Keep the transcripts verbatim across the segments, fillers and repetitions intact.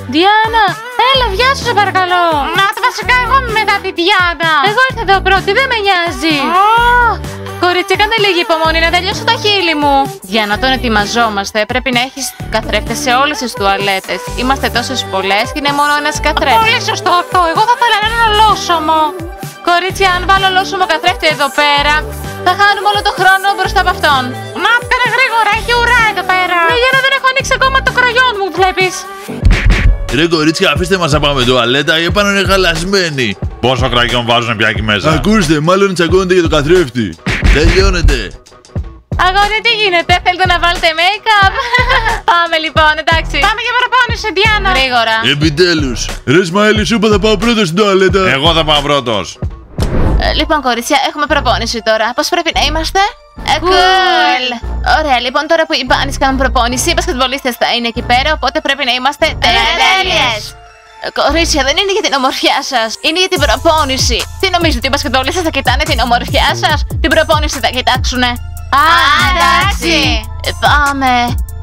Διάννα, έλα, βιάσου σε παρακαλώ. Να, το βασικά εγώ είμαι μετά τη Διάννα. Εγώ ήρθα εδώ πρώτη, δεν με νοιάζει. Oh. Κορίτσια, κάνε λίγη υπομονή να τελειώσω το χείλη μου. Για να τον ετοιμαζόμαστε, πρέπει να έχεις καθρέφτες σε όλες τις τουαλέτες. Είμαστε τόσες πολλές και είναι μόνο ένας καθρέφτης. Πολύ σωστό αυτό. Εγώ θα ήθελα ένα ολόσωμο. Κορίτσια, αν βάλω ολόσωμο καθρέφτη εδώ πέρα, θα χάνουμε όλο το χρόνο μπροστά από αυτόν. Να, πέρα γρήγορα, έχει ουρά εδώ πέρα. Ναι, για να δεν έχω ανοίξει ακόμα το κραγιόν μου, βλέπεις. Ρε κορίτσια, αφήστε μας να πάμε τουαλέτα, η επάνω είναι χαλασμένη. Πόσο κραγιόν βάζουν πια εκεί μέσα? Ακούστε, μάλλον τσακώνονται για το καθρέφτη. Τελειώνεται. Αγόρια, τι γίνεται, θέλετε να βάλετε make-up? Πάμε λοιπόν, εντάξει. Πάμε για προπόνηση, Διάννα. Γρήγορα. Επιτέλους. Ρε Σμάιλι, σου είπα θα πάω πρώτος στην τουαλέτα. Εγώ θα πάω πρώτος. Ε, λοιπόν, κορίτσια, έχουμε προπόνηση τώρα. Πώς πρέπει να είμαστε? Ε, cool. Ωραία, λοιπόν, τώρα που οι μπάνις κάνουν προπόνηση, οι μπασκετμπολίστες θα είναι εκεί πέρα, οπότε πρέπει να είμαστε τέλειες. Κορίτσια, δεν είναι για την ομορφιά σας, είναι για την προπόνηση. Τι νομίζετε, ότι οι μπασκετμπολίστες θα κοιτάνε την ομορφιά σας? Την προπόνηση θα κοιτάξουνε. Α, εντάξει. Ε, πάμε.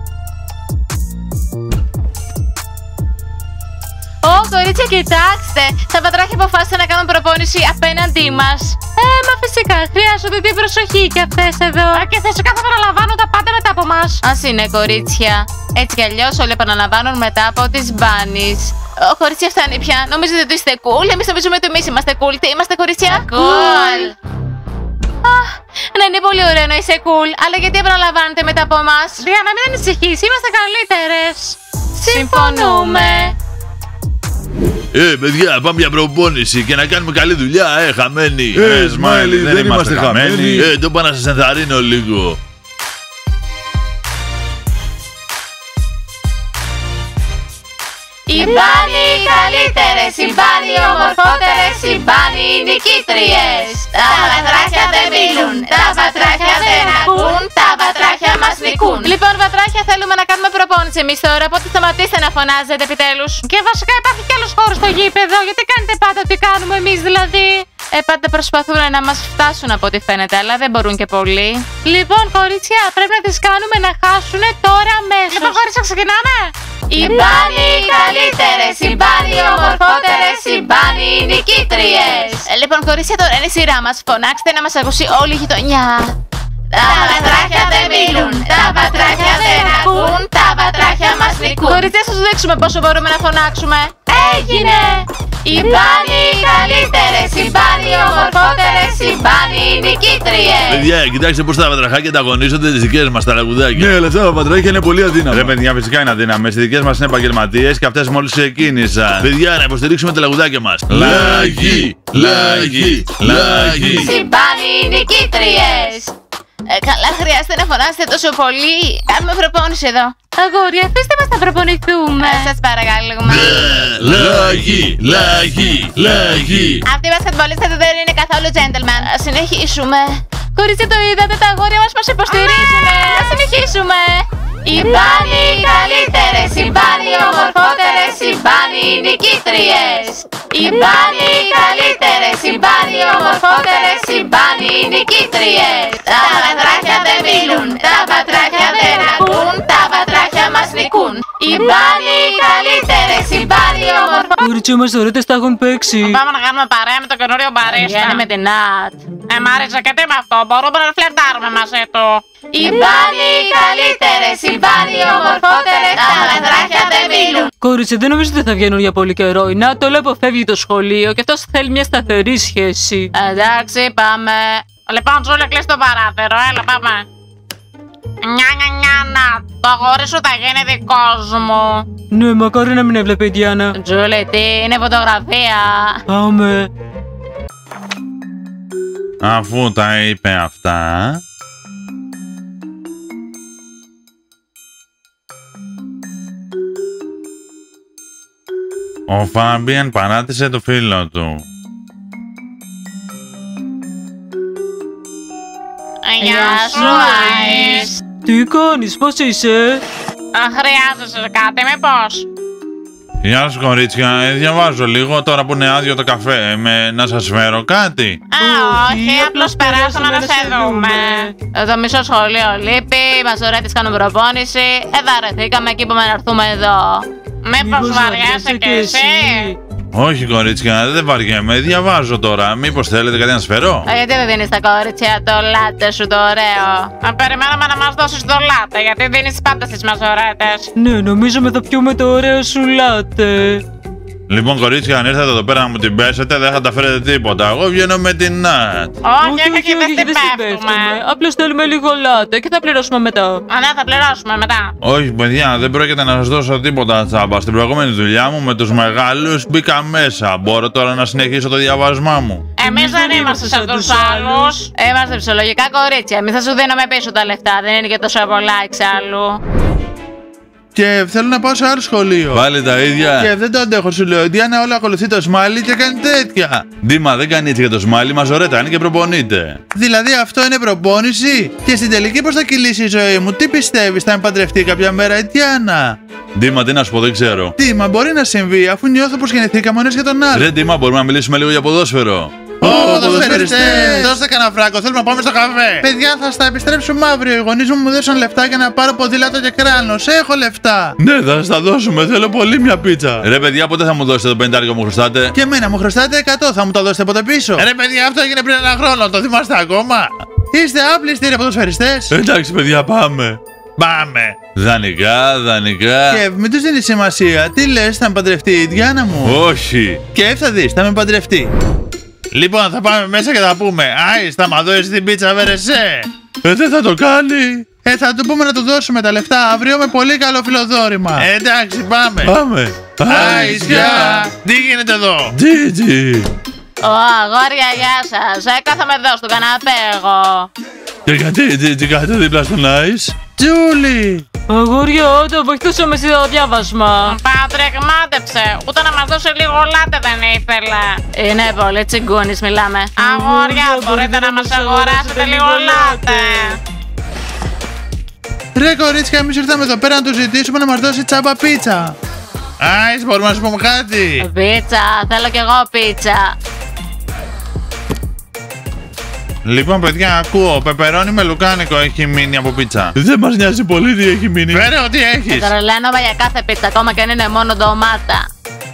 Ω, κορίτσια, κοιτάξτε! Τα πατράχια αποφάσισαν να κάνουν προπόνηση απέναντί μας. Ε, μα φυσικά, χρειάζονται την προσοχή κι αυτές εδώ. Α, και φυσικά θα επαναλαμβάνουν τα πάντα μετά από μας. Ας είναι, κορίτσια. Έτσι κι αλλιώς όλοι επαναλαμβάνουν μετά από τις μπάνις. Ω, κορίτσια, φτάνει πια. Νομίζετε ότι είστε cool? Εμείς νομίζουμε ότι εμείς είμαστε cool. Τι είμαστε, κορίτσια? Cool! Αχ, ναι, είναι πολύ ωραίο να είσαι cool. Αλλά γιατί επαναλαμβάνετε μετά από εμάς? Διάννα, μην ανησυχείς, είμαστε καλύτερες. Συμφωνούμε. Ε, παιδιά, πάμε για προπόνηση και να κάνουμε καλή δουλειά, ε, χαμένοι. Ε, Σμάιλι, δεν είμαστε χαμένοι. Ε, το πάω να σας ενθαρρύνω λίγο. Οι μπάνοι οι καλύτερες, οι μπάνοι οι ομορφότερες, οι μπάνοι οι νικήτριες. Τα βατράχια δεν μιλούν, τα βατράχια δεν ακούν, τα βατράχια μας νικούν. Λοιπόν, βατράχια, θέλουμε να κάνουμε προπόνηση εμείς τώρα, οπότε σταματήστε να φωνάζετε επιτέλους. Και βασικά υπάρχει κι άλλος χώρος στο γήπεδο, γιατί κάνετε πάντα ό,τι κάνουμε εμείς δηλαδή. Ε, πάντα προσπαθούν να μας φτάσουν από ό,τι φαίνεται, αλλά δεν μπορούν και πολύ. Λοιπόν, κορίτσια, πρέπει να τις κάνουμε να χάσουν τώρα αμέσως. Λοιπόν, κορίτσια, ξεκινάμε. Οι μπάνοι οι καλύτερες, οι μπάνοι οι ομορφότερες, οι μπάνοι οι νικήτριες. Ε, λοιπόν, κορίτσια, τώρα είναι η σειρά μας. Φωνάξτε να μας ακούσει όλη η γειτονιά. Τα βατράχια δεν μιλούν, τα βατράχια δεν ακούν, τα βατράχια μας νικούν. Κορίτσια, σας δείξουμε πόσο μπορούμε να φωνάξουμε. Έγινε! Οι μπάνοι οι καλύτερες, οι μπάνοι οι ομορφότερες, οι μπάνοι οι νικήτριες. Παιδιά, κοιτάξτε πως τα βατραχάκια τα αγωνίζονται τις δικές μας τα τραγουδάκια. Ναι, αλλά αυτά τα πατράχια είναι πολύ αδύναμα. Ρε παιδιά, φυσικά είναι αδύναμες. Οι δικές μας είναι επαγγελματίες και αυτές μόλις ξεκίνησαν. Παιδιά, να υποστηρίξουμε τα τραγουδάκια μας. Λάγι, λάγι, λάγι. Οι μπάνοι οι νικήτριες. Ε, καλά, χρειάζεται να φωνάσετε τόσο πολύ. Κάνουμε προπόνηση εδώ. Αγόρια, αφήστε μας να προπονηθούμε. Ε, σας παρακαλούμε. Λάγι, λάγι, λάγι. Αυτοί οι μπασκετμπολίστες δεν είναι καθόλου gentleman. Ας συνεχίσουμε. Κορίτσια, το είδατε, τα αγόρια μας μας υποστηρίζουν. Ας συνεχίσουμε. Οι μπάνοι οι καλύτερες, οι μπάνοι οι ομορφότερες, οι μπάνοι οι νικήτριες. Οι μπάνοι οι καλύτερες, οι μπάνοι οι ομορφότερες, οι μπάνοι οι νικήτριες. Τα βατράχια δεν μιλούν, τα βατράχια δεν ακούν, τα βατράχια μας νικούν. Οι μπάνοι οι καλύτερες, οι μπάνοι οι ομορφότερες. Κορίτσια μας ωραίτες τα έχουν παίξει. Πάμε να κάνουμε παρέα με το καινούριο μπαρίστα. Βγαίνει με την Νατ. Ε, μ' άρεσε και τι με αυτό, μπορούμε να φλερτάρουμε μαζί του. Οι μπάνοι οι καλύτερες, οι μπάνοι οι ομορφότερες, τα βατράχια δεν μιλούν. Κορίτσια, δεν νομίζω ότι θα βγαίνουν για πολύ καιρό. Η Νάτ όλο αποφεύγει το σχολείο και αυτός θέλει μια σταθερή σχέση. Εντάξει, πάμε. Λοιπόν, Τζούλη, κλείσει το παράθυρο, έλα πάμε. Νιά, νιά, νιά, να. Το αγόρι σου θα γίνει δικός μου. Ναι, μακάρι να μην έβλεπε η Διάννα. Τζούλη, τι είναι φωτογραφία. Πάμε. Αφού τα είπε αυτά... Ο Φάμπιαν παράτησε το φίλο του. Γεια σου, Άις. Τι κάνεις, πώς είσαι? Χρειάζεσαι κάτι, μήπως? Γεια σου κορίτσια, ε, διαβάζω λίγο τώρα που είναι άδειο το καφέ. Με, να σας φέρω κάτι? Α, όχι, απλώς περάσαμε να σε δούμε. Το μισό σχολείο λείπει, μας ωραία τις κάνουν προπόνηση. Ε, βαρεθήκαμε και είπαμε να έρθουμε εδώ. Μήπως βαριάσαι κι εσύ? Όχι, κορίτσια, δεν βαριέμαι. Διαβάζω τώρα. Μήπως θέλετε κάτι να σας φέρω? Ε, γιατί δεν δίνεις στα κορίτσια το λάτε σου το ωραίο? Να περιμέναμε να μας δώσεις το λάτε, γιατί δίνεις πάντα στις μαζορέτες. Ναι, νομίζουμε θα πιούμε το ωραίο σου λάτε. Λοιπόν, κορίτσια, αν ήρθατε εδώ πέρα να μου την πέσετε, δεν θα τα φέρετε τίποτα. Εγώ βγαίνω με την Νατ. Όχι, όχι, όχι, δεν την πέφτουμε. Απλώς θέλουμε λίγο λάτε και θα πληρώσουμε μετά. Α, ναι, θα πληρώσουμε μετά. Όχι, παιδιά, δεν πρόκειται να σας δώσω τίποτα τσάμπα. Στην προηγούμενη δουλειά μου με τους μεγάλους μπήκα μέσα. Μπορώ τώρα να συνεχίσω το διαβάσμά μου. Εμείς δεν είμαστε σαν τους άλλους. Είμαστε ψυχολογικά κορίτσια. Εμείς θα σου δίνουμε πίσω τα λεφτά. Δεν είναι και τόσο πολλά εξάλλου. Και θέλω να πάω σε άλλο σχολείο. Πάλι τα ίδια. Και δεν το αντέχω, σου λέω. Η Διάννα όλα ακολουθεί το σμάλι και κάνει τέτοια. Ντίμα, δεν κάνει έτσι για το σμάλι, μαζορέτα είναι και προπονείται. Δηλαδή αυτό είναι προπόνηση. Και στην τελική πώς θα κυλήσει η ζωή μου? Τι πιστεύεις, θα με παντρευτεί κάποια μέρα η Διάννα? Ντίμα, τι να σου πω, δεν ξέρω. Τι, μα μπορεί να συμβεί αφού νιώθω πως γεννηθήκαμε ο ένας για τον άλλο. Ρε, Ντίμα, μπορούμε να μιλήσουμε λίγο για ποδόσφαιρο? Ω, ποδοσφαιριστές! Δώστε κανένα φράγκο, θέλουμε να πάμε στο καφέ. Παιδιά, θα στα επιστρέψουμε αύριο. Οι γονείς μου μου δώσαν λεφτά για να πάρω ποδήλατο και κράνος. Έχω λεφτά. Ναι, θα σας τα δώσουμε. Θέλω πολύ μια πίτσα. Ρε, παιδιά, πότε θα μου δώσετε το πεντάρικο μου χρωστάτε? Και εμένα μου χρωστάτε εκατό, θα μου το δώσετε ποτέ πίσω? Ρε, παιδιά, αυτό έγινε πριν ένα χρόνο. Το θυμάστε ακόμα? Είστε άπλιστοι, ρε ποδοσφαιριστές. Εντάξει, παιδιά, πάμε. Πάμε. Δανεικά, δανεικά. Και μην τους δίνει σημασία. Τι λες, θα με παντρευτεί η Διάννα μου? Όχι. Και θα δεις, θα με παντρευτεί. Λοιπόν, θα πάμε μέσα και θα πούμε. Άι, θα μ' δώσεις την πίτσα, βερεσέ. Ε, δεν θα το κάνει. Ε, θα του πούμε να του δώσουμε τα λεφτά αύριο με πολύ καλό φιλοδόρημα. Ε, εντάξει, πάμε. Πάμε. Άι, γεια. Τι γίνεται εδώ? Τζιτζι. Ω, αγόρια, γεια σας. Ε, κάθομαι εδώ στο καναπέ εγώ. Και γιατί, Τζιτζι, κάτω δίπλα στον Άις? Τζούλη. Αγόρια, όταν βοηθούσαμε στο διάβασμα. Πάτρικ, μάντεψε. Ούτε να μας δώσει λίγο λάτε δεν ήθελε. Είναι πολύ τσιγκούνης, μιλάμε. Αγόρια, μπορείτε να μας αγοράσετε λίγο λάτε? Ρε κορίτσια, εμείς ήρθαμε εδώ πέρα να του ζητήσουμε να μας δώσει τσάμπα πίτσα. Άις, μπορούμε να σου πούμε κάτι? Πίτσα, θέλω κι εγώ πίτσα. Λοιπόν, παιδιά, ακούω. Πεπερώνι με λουκάνικο έχει μείνει από πίτσα. Δεν μας νοιάζει πολύ τι έχει μείνει. Φέρε ό,τι έχεις. Τρελαίνομαι για κάθε πίτσα, ακόμα και αν είναι μόνο ντομάτα.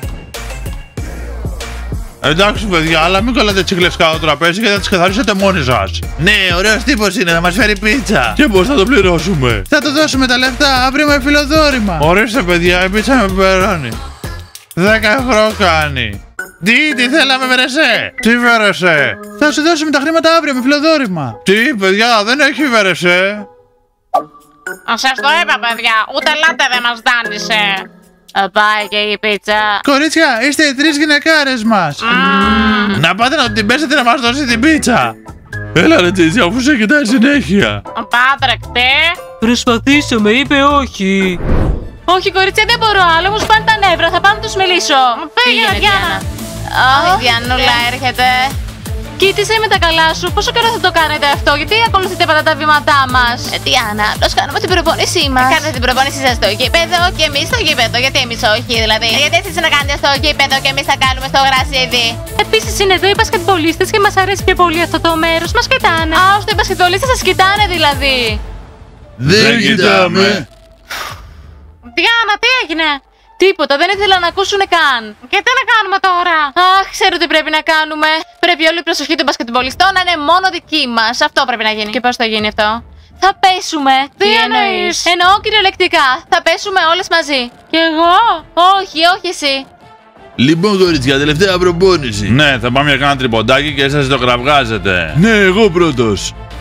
Εντάξει, παιδιά, αλλά μην κολλάτε τσίκλες κάτω το τραπέζι γιατί θα τις καθαρίσετε μόνοι σας. Ναι, ωραίος τύπος είναι, θα μας φέρει πίτσα. Και πώς θα το πληρώσουμε? Θα του δώσουμε τα λεφτά αύριο με φιλοδόρημα. Ορίστε, παιδιά, η πίτσα με πεπερώνι. Δέκα ευρώ κάνει. Τι, τι θέλαμε, βερεσέ? Τι βερεσέ? Θα σου δώσουμε τα χρήματα αύριο με φιλοδόρημα. Τι, παιδιά, δεν έχει βερεσέ. Σας το είπα, παιδιά, ούτε λάτε δεν μας δάνεισε. Πάει και η πίτσα. Κορίτσια, είστε οι τρεις γυναικάρες μας. Mm. Να πάτε να την πέσετε να μας δώσει την πίτσα. Έλα ρε Τζιτζι, αφού σε κοιτάει συνέχεια. Πάτρικ, τι? Προσπαθήσαμε, είπε όχι. Όχι, κορίτσια, δεν μπορώ άλλο. Μου σπάνε τα νεύρα. Θα πάω να τους μιλήσω. Πήγαινε, Διάννα. Όχι, η Διανούλα έρχεται. Κοίτησε με τα καλά σου. Πόσο καιρό θα το κάνετε αυτό? Γιατί ακολουθείτε πάντα τα βήματά μας? Ε, Διάννα, απλώς κάνουμε την προπόνησή μας. Κάνετε την προπόνησή σας στο γήπεδο και εμείς στο γήπεδο. Γιατί εμείς όχι, δηλαδή? Ε, γιατί εσείς να κάνετε στο γήπεδο και εμείς θα κάνουμε στο γρασίδι? Επίσης είναι εδώ οι μπασκετμπολίστες και μας αρέσει πιο πολύ αυτό το μέρος. Μας κοιτάνε. Α, ώστε οι μπασκετμπολίστες σας κοιτάνε δηλαδή. Δεν κοιτάμε. Διάννα, τι έγινε? Τίποτα, δεν ήθελα να ακούσουν καν. Και τι να κάνουμε τώρα? Αχ, ξέρω τι πρέπει να κάνουμε. Πρέπει όλη η προσοχή των μπασκετμπολιστών να είναι μόνο δική μας. Αυτό πρέπει να γίνει. Και πώς θα γίνει αυτό? Θα πέσουμε. Τι εννοείς? Εννοώ κυριολεκτικά. Θα πέσουμε όλες μαζί. Κι εγώ? Όχι, όχι εσύ. Λοιπόν, κορίτσια, τελευταία προπόνηση. Ναι, θα πάμε για κάνα τριποντάκι και εσείς το κραυγάζετε. Ναι, εγώ πρώτος.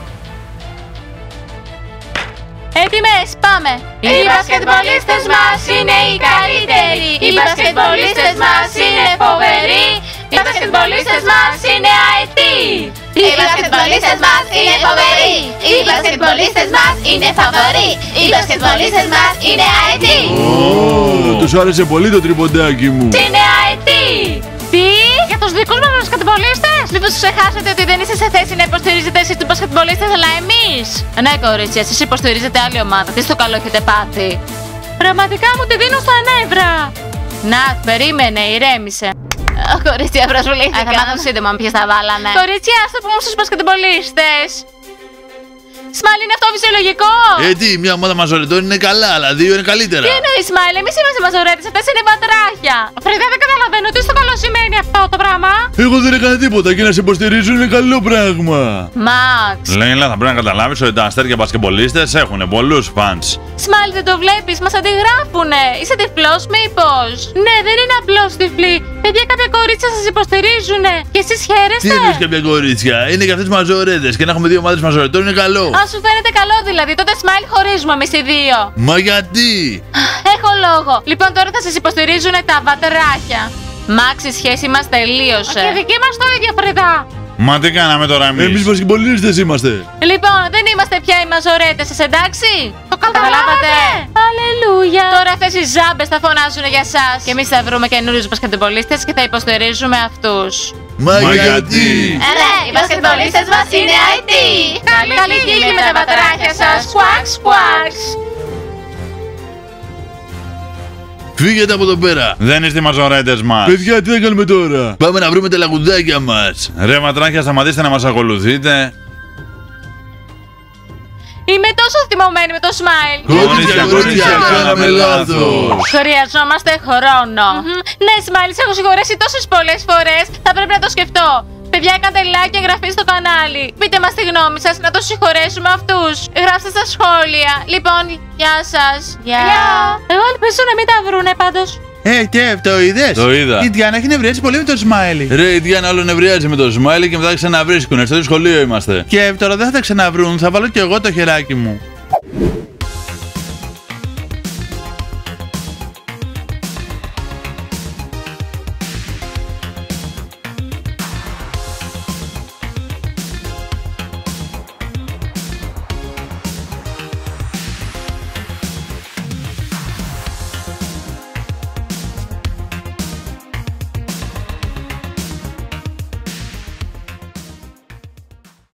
Έτοιμες, πάμε! Οι μπασκετμπολίστες μας είναι οι καλύτεροι. Οι μπασκετμπολίστες μας είναι φοβεροί. Οι μπασκετμπολίστες μας είναι αετοί. Οι μπασκετμπολίστες μας είναι φοβεροί. Οι μπασκετμπολίστες μας είναι φαβοροί. Οι μπασκετμπολίστες μας είναι αετοί. Ω, τους άρεσε πολύ το τριποντάκι μου. Είναι αετοί. Τι? Για τους δικούς μας μπασκετμπολίστες? Μήπως ξεχάσετε ότι δεν είστε σε θέση να υποστηρίζετε εσείς τους μπασκετμπολίστες, αλλά εμείς? Ναι, κορίτσια, εσείς υποστηρίζετε άλλη ομάδα. Τι στο καλό έχετε πάθει? Πραγματικά μου τη δίνω στα νεύρα. Να, περίμενε, ηρέμησε. Ω, κορίτσια, προσβουλήθηκα. Θα μάθω σύντομα με ποιες τα βάλανε. Κορίτσια, ας το πούμε στους μπασκετμπολίστες. Smile, είναι αυτό φυσιολογικό. Ε, τι, μια ομάδα μαζορετών είναι καλά, αλλά δύο είναι καλύτερα. Τι εννοεί, Smile, εμείς είμαστε μαζορέτες, αυτές είναι βατράχια. Φρέδα, δεν καταλαβαίνω τι στο καλό σημαίνει αυτό το πράγμα. Εγώ δεν έκανα τίποτα και να σε υποστηρίζουν είναι καλό πράγμα. Max. Λέιλα, θα πρέπει να καταλάβεις ότι τα αστέρια μπασκεμπολίστες έχουν πολλούς φανς. Smile, δεν το βλέπεις, μας αντιγράφουνε. Είσαι τυφλός, μήπως? Ναι, δεν είναι απλώς τυφλή. Παιδιά, κάποια κορίτσια σας υποστηρίζουνε. Και εσείς Τι χαίρεστε. εννοείς κάποια κορίτσια, είναι και αυτές μαζορέτες και να έχουμε δύο ομάδες μαζορετών είναι καλό. Α, σου φαίνεται καλό δηλαδή. Τότε Smile χωρίζουμε εμείς οι δύο. Μα γιατί? Έχω λόγο. Λοιπόν, τώρα θα σας υποστηρίζουν τα βατράχια. Max, η σχέση μας τελείωσε. Και δική μας το ίδιο, Φρέδα. Μα τι κάναμε τώρα εμείς? Εμείς μπασκεμπολίστες είμαστε. Λοιπόν, δεν είμαστε πια οι μαζορέτες σας, εντάξει? Το καταλάβατε. Αλληλούια. Τώρα αυτές οι ζάμπες θα φωνάζουν για σας. Και εμείς θα βρούμε καινούριους μπασκετμπολίστες και θα υποστηρίζουμε αυτούς. Μα, Μα γιατί? γιατί? Ρε, οι μπασκετμπολίστες μας είναι άι τι. Καλή, καλή τύχη με τα βατράχια σας. Σκουάξ, σκουάξ. Φύγετε από εδώ πέρα. Δεν είστε οι μαζορέτες μας. Παιδιά, τι θα κάνουμε τώρα? Πάμε να βρούμε τα λαγουδάκια μας. Ρε ματράκια, σταματήστε να μας ακολουθείτε. Είμαι τόσο θυμωμένη με το Smile. Κορίτσια, κορίτσια, κάναμε λάθος. Χρειαζόμαστε χρόνο. Ναι, Smile, σε έχω συγχωρέσει τόσες πολλές φορές. Θα πρέπει να το σκεφτώ. Παιδιά, κάντε like και εγγραφή στο κανάλι. Πείτε μας τη γνώμη σας, να το συγχωρέσουμε αυτούς. Γράψτε στα σχόλια. Λοιπόν, γεια σας. Γεια. Εγώ ελπίζω να μην τα βρούνε πάντως. Ε, και το είδες? Το είδα. Η Διάννα έχει νευριάσει πολύ με το Smiley. Ρε, η Διάννα όλο νευριάζει με το Smiley και μετά ξαναβρίσκουνε. Στο σχολείο είμαστε. Και τώρα δεν θα τα ξαναβρούν, θα βάλω κι εγώ το χεράκι μου.